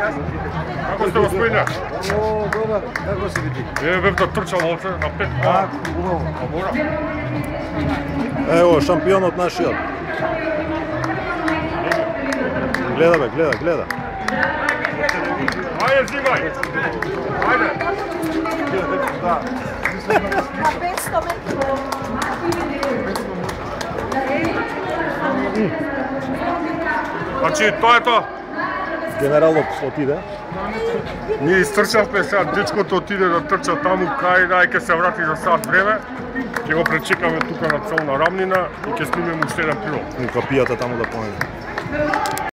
Како сте господине? О, добар, како се види? Бев да трчам овце на 5 А, убаво. А мора? Ево, шампионот нашиот. Гледа бе, гледа. Ајде, зимај! Ајде! Да. На 500 метров. Значи, тоа е тоа. Генералот отиде. Ние истрчавме сега, дечкото отиде да трча таму кај ќе се врати за сат време. Ќе го пречекаме тука на целна рамнина и ќе снимеме уште еден прилог. И копијата таму да понеде.